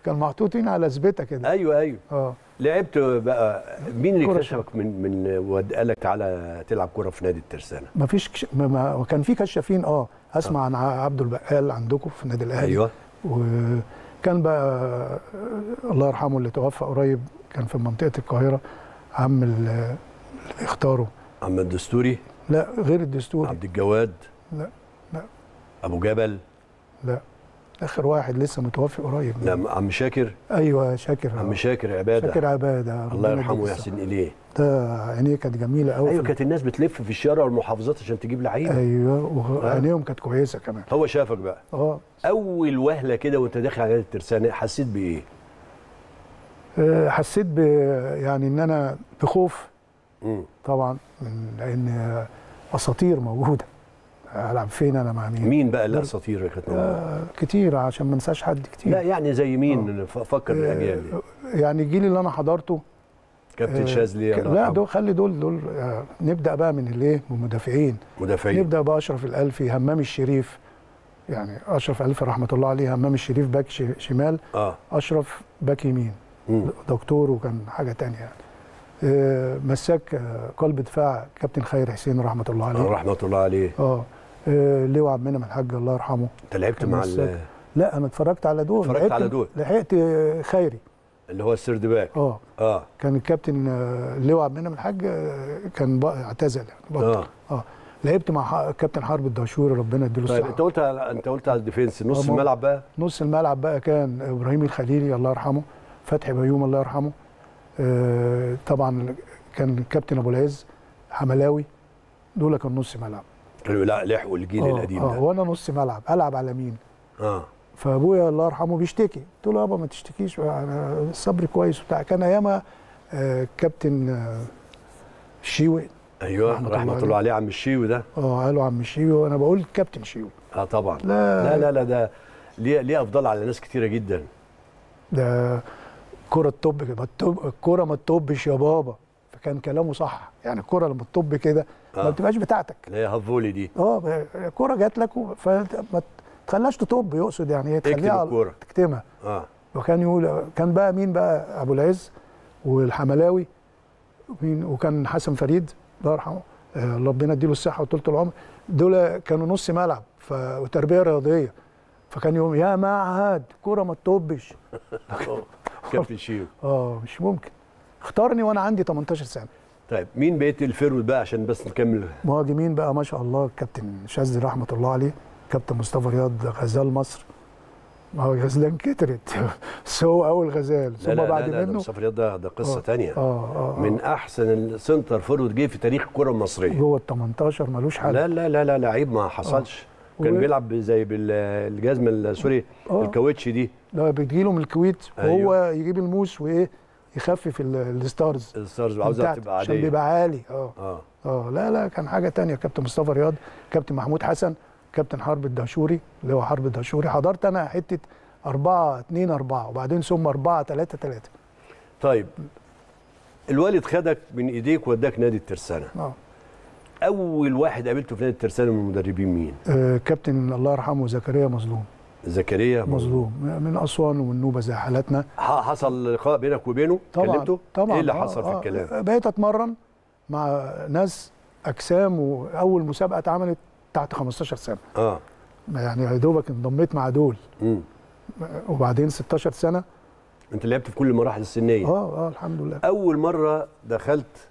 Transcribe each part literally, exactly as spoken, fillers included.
كان محطوطين على زبده كده. ايوه ايوه اه لعبت بقى. مين اللي كرة اكتشفك من من وقالك على تلعب كوره في نادي الترسانه؟ ما فيش كش... ما... ما... كان في كشافين اه اسمع عن عبده البقال عندكم في النادي الاهلي. ايوه. وكان بقى الله يرحمه اللي توفى قريب كان في منطقه القاهره، عم اللي اختاره عم الدستوري. لا غير الدستوري. عبد الجواد. لا لا ابو جبل. لا اخر واحد لسه متوفي قريب. لا عم شاكر. ايوه شاكر. عم شاكر عباده. شاكر عباده الله يرحمه ويحسن اليه. ده عينيه كانت جميله قوي. ايوه كانت الناس بتلف في الشارع والمحافظات عشان تجيب لعيبه. ايوه وعينيهم كانت كويسه كمان. هو شافك بقى. اه اول وهله كده وانت داخل على الترسانه حسيت بايه؟ أه حسيت ب يعني ان انا بخوف. امم طبعا من لان اساطير موجوده. العب فين انا مع مين؟ مين بقى الاساطير اللي كانت موجوده؟ آه كتير عشان ما انساش حد كتير. لا يعني زي مين؟ آه. فكر بالاجيال دي. آه يعني الجيل اللي انا حضرته كابتن آه شاذلي. لا دول خلي دول دول آه نبدا بقى من الايه؟ من المدافعين. مدافعين. نبدا باشرف الالفي، همام الشريف. يعني اشرف الالفي رحمه الله عليه، همام الشريف باك شمال. اه اشرف باك يمين. مم. دكتور وكان حاجه ثانيه يعني. آه مساك آه قلب دفاع كابتن خير حسين رحمه الله عليه. آه رحمه الله عليه. اه لواء عبد المنعم الحاج الله يرحمه. انت لعبت مع ال... لا انا اتفرجت على دول. اتفرجت على دول. لحقت خيري اللي هو السيرد باك. اه اه كان الكابتن لواء عبد المنعم الحاج كان اعتزل يعني اه اه لعبت مع كابتن حرب الدهشوري ربنا يديله الصحه. طيب انت قلت على... انت قلت على الديفنس. نص الملعب بقى. نص الملعب بقى كان ابراهيم الخليلي الله يرحمه، فتحي بيوم الله يرحمه، آه طبعا كان الكابتن ابو العز، حملاوي، دول كان نص ملعب. لا لحقوا الجيل آه القديم آه ده. وانا نص ملعب العب على مين؟ اه فابويا الله يرحمه بيشتكي، قلت له يابا ما تشتكيش انا صبري كويس وبتاع. كان ايامها آه كابتن آه الشيوي. ايوه رحمه, رحمة الله عليه عم الشيوي ده. اه قالوا عم الشيوي وانا بقول كابتن شيوي. اه طبعا. لا لا لا, لا ده ليه ليه افضل على ناس كتيره جدا. ده كرة الطب الكرة ما تطبش يا بابا، فكان كلامه صح. يعني الكرة لما تطب كده آه. ما بتبقاش بتاعتك. اللي هي هافولي دي. اه الكرة جات لك فما تخليهاش تطب، يقصد يعني ايه تخليها تكتمها. اه وكان يقول كان بقى مين بقى؟ ابو العز والحملاوي وكان حسن فريد الله يرحمه آه ربنا يديله الصحه وطولة العمر. دول كانوا نص ملعب ف... وتربيه رياضيه. فكان يقول يا معهد كرة ما تطبش. كابتن شيوي. اه مش ممكن. اختارني وانا عندي تمنتاشر سنه. طيب مين بقيت الفيرود بقى عشان بس نكمل؟ مهاجمين بقى ما شاء الله كابتن شاذلي رحمه الله عليه، كابتن مصطفى رياض غزال مصر. ما هو غزلان كترت بس هو اول غزال ثم بعد لا لا منه مصطفى رياض ده, ده قصه ثانيه. آه, آه, اه من احسن السنتر فورورد جه في تاريخ الكره المصريه. جوه ال تمنتاشر ملوش حل. لا لا لا لا لعيب ما حصلش. آه. كان و... بيلعب زي بالجزمه السوري آه. الكاوتش دي. لا بتجيله من الكويت وهو أيوه. يجيب الموس وايه يخفف الستارز. الستارز عاوزها تبقى عاديه عشان بيبقى عالي. اه اه اه لا لا كان حاجه ثانيه. كابتن مصطفى رياض، كابتن محمود حسن، كابتن حرب الدهشوري اللي هو حرب الدهشوري. حضرت انا حته أربعة اتنين أربعة وبعدين ثم أربعة تلاتة تلاتة. طيب الوالد خدك من ايديك وداك نادي الترسانه. اه اول واحد قابلته في نادي الترسانه من المدربين مين؟ آه كابتن الله يرحمه زكريا مظلوم. زكريا مظلوم من اسوان والنوبه زي حالتنا. حصل لقاء بينك وبينه؟ طبعا كلمته؟ طبعا. ايه اللي آه حصل آه في الكلام؟ بقيت اتمرن مع ناس اجسام، واول مسابقه اتعملت تحت خمستاشر سنه. اه يعني يا دوبك انضميت مع دول. امم وبعدين ستاشر سنه. انت لعبت في كل المراحل السنيه. اه اه الحمد لله. اول مره دخلت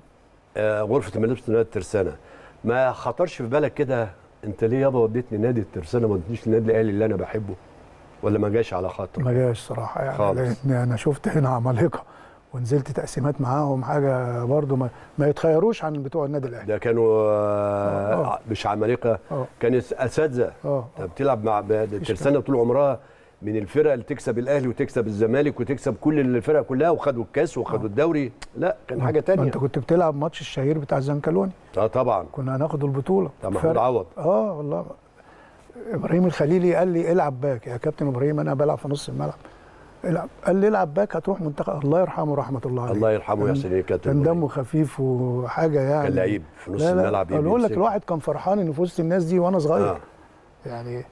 آه غرفه الملابس نادي الترسانه، ما خطرش في بالك كده انت ليه يابا وديتني نادي الترسانه ما وديتنيش النادي الاهلي اللي انا بحبه؟ ولا ما جاش على خاطر؟ ما جاش صراحه يعني خالص. لان انا شفت هنا عمالقه ونزلت تقسيمات معاهم حاجه برضو ما, ما يتخيروش عن بتوع النادي الاهلي. ده كانوا آه آه. مش عمالقه، كانوا اساتذه. اه بتلعب مع الترسانه طول عمرها من الفرق اللي تكسب الاهلي وتكسب الزمالك وتكسب كل الفرق كلها، وخدوا الكاس وخدوا الدوري. لا كان حاجه ثانيه. انت كنت بتلعب ماتش الشهير بتاع الزنكلوني. اه طبعا كنا هناخد البطوله بتاع محمود عوض. اه والله ابراهيم الخليلي قال لي العب باك يا كابتن ابراهيم، انا بلعب في نص الملعب. العب. قال لي العب باك هتروح منتخب. الله يرحمه رحمه الله عليه. الله يرحمه ويحسن اليه كابتن. كان دمه خفيف وحاجه يعني. كان لعيب في نص لا لا الملعب. اقول لك الواحد كان فرحان ان في وسط الناس دي وانا صغير. آه. يعني